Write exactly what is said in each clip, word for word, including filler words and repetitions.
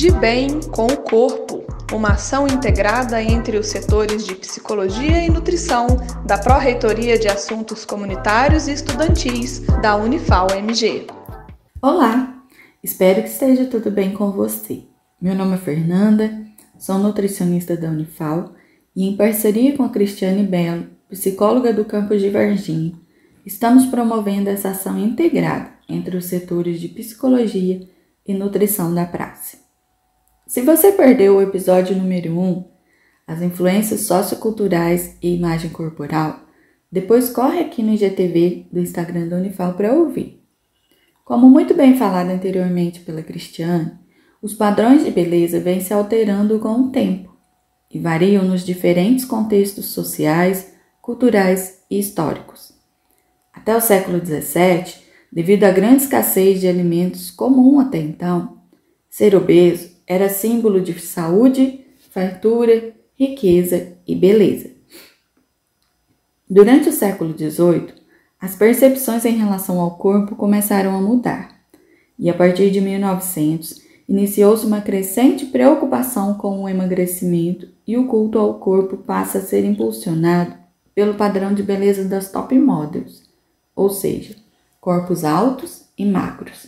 De bem com o corpo, uma ação integrada entre os setores de psicologia e nutrição da Pró-Reitoria de Assuntos Comunitários e Estudantis da Unifal M G. Olá, espero que esteja tudo bem com você. Meu nome é Fernanda, sou nutricionista da Unifal e em parceria com a Cristiane Belo, psicóloga do campus de Varginha, estamos promovendo essa ação integrada entre os setores de psicologia e nutrição da praça. Se você perdeu o episódio número um, as influências socioculturais e imagem corporal, depois corre aqui no I G T V do Instagram da Unifal para ouvir. Como muito bem falado anteriormente pela Cristiane, os padrões de beleza vêm se alterando com o tempo e variam nos diferentes contextos sociais, culturais e históricos. Até o século dezessete, devido à grande escassez de alimentos comum até então, ser obeso era símbolo de saúde, fartura, riqueza e beleza. Durante o século dezoito, as percepções em relação ao corpo começaram a mudar, e a partir de mil e novecentos iniciou-se uma crescente preocupação com o emagrecimento e o culto ao corpo passa a ser impulsionado pelo padrão de beleza das top models, ou seja, corpos altos e magros.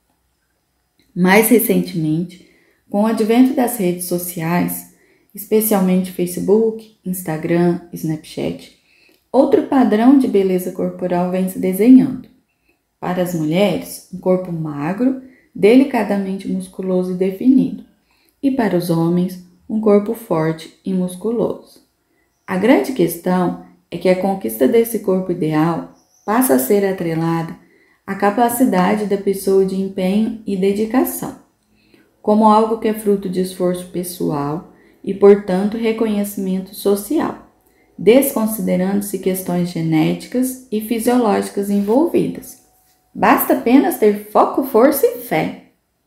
Mais recentemente, com o advento das redes sociais, especialmente Facebook, Instagram, Snapchat, outro padrão de beleza corporal vem se desenhando. Para as mulheres, um corpo magro, delicadamente musculoso e definido, e para os homens, um corpo forte e musculoso. A grande questão é que a conquista desse corpo ideal passa a ser atrelada à capacidade da pessoa de empenho e dedicação, como algo que é fruto de esforço pessoal e, portanto, reconhecimento social, desconsiderando-se questões genéticas e fisiológicas envolvidas. Basta apenas ter foco, força e fé.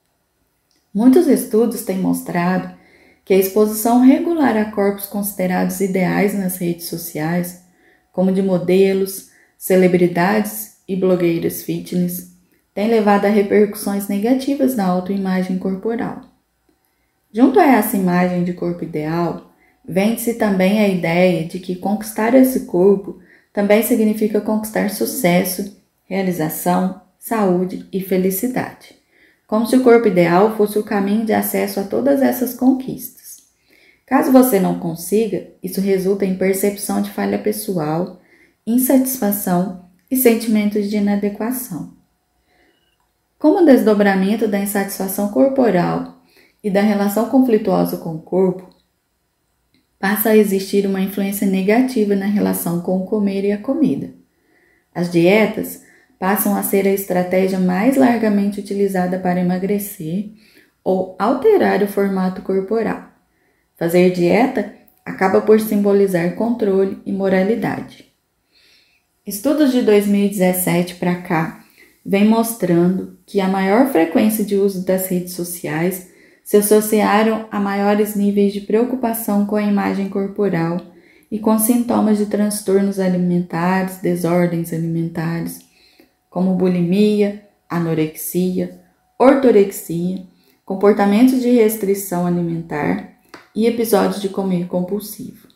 Muitos estudos têm mostrado que a exposição regular a corpos considerados ideais nas redes sociais, como de modelos, celebridades e blogueiras fitness, tem levado a repercussões negativas na autoimagem corporal. Junto a essa imagem de corpo ideal, vende-se também a ideia de que conquistar esse corpo também significa conquistar sucesso, realização, saúde e felicidade, como se o corpo ideal fosse o caminho de acesso a todas essas conquistas. Caso você não consiga, isso resulta em percepção de falha pessoal, insatisfação e sentimentos de inadequação. Como o desdobramento da insatisfação corporal e da relação conflituosa com o corpo, passa a existir uma influência negativa na relação com o comer e a comida. As dietas passam a ser a estratégia mais largamente utilizada para emagrecer ou alterar o formato corporal. Fazer dieta acaba por simbolizar controle e moralidade. Estudos de dois mil e dezessete para cá vem mostrando que a maior frequência de uso das redes sociais se associaram a maiores níveis de preocupação com a imagem corporal e com sintomas de transtornos alimentares, desordens alimentares, como bulimia, anorexia, ortorexia, comportamentos de restrição alimentar e episódios de comer compulsivo.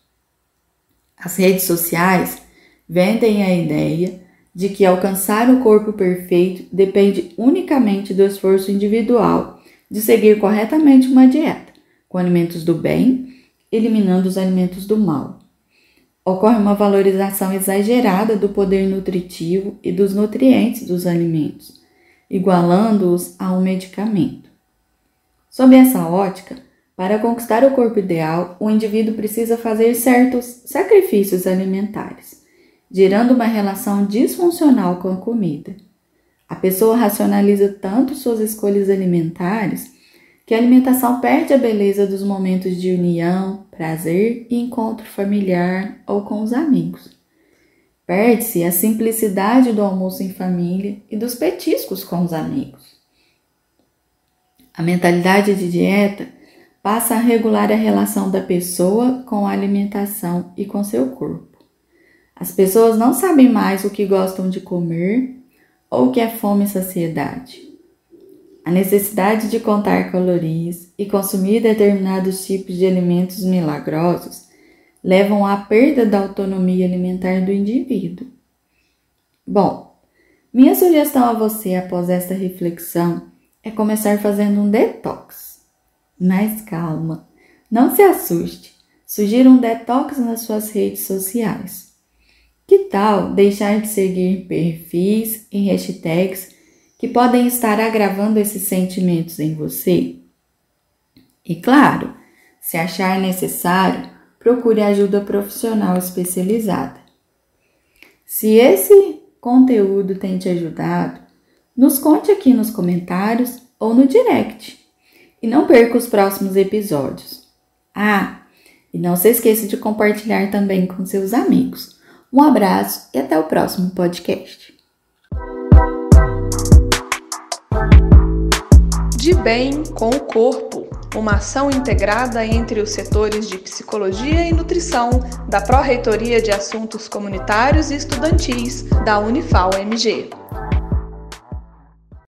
As redes sociais vendem a ideia de que alcançar o corpo perfeito depende unicamente do esforço individual de seguir corretamente uma dieta, com alimentos do bem, eliminando os alimentos do mal. Ocorre uma valorização exagerada do poder nutritivo e dos nutrientes dos alimentos, igualando-os a um medicamento. Sob essa ótica, para conquistar o corpo ideal, o indivíduo precisa fazer certos sacrifícios alimentares, gerando uma relação disfuncional com a comida. A pessoa racionaliza tanto suas escolhas alimentares que a alimentação perde a beleza dos momentos de união, prazer e encontro familiar ou com os amigos. Perde-se a simplicidade do almoço em família e dos petiscos com os amigos. A mentalidade de dieta passa a regular a relação da pessoa com a alimentação e com seu corpo. As pessoas não sabem mais o que gostam de comer ou o que é fome e saciedade. A necessidade de contar calorias e consumir determinados tipos de alimentos milagrosos levam à perda da autonomia alimentar do indivíduo. Bom, minha sugestão a você após esta reflexão é começar fazendo um detox. Mas calma, não se assuste, sugira um detox nas suas redes sociais. Que tal deixar de seguir perfis e hashtags que podem estar agravando esses sentimentos em você? E claro, se achar necessário, procure ajuda profissional especializada. Se esse conteúdo tem te ajudado, nos conte aqui nos comentários ou no direct. E não perca os próximos episódios. Ah, e não se esqueça de compartilhar também com seus amigos. Um abraço e até o próximo podcast. De bem com o corpo, uma ação integrada entre os setores de psicologia e nutrição da Pró-Reitoria de Assuntos Comunitários e Estudantis da Unifal M G.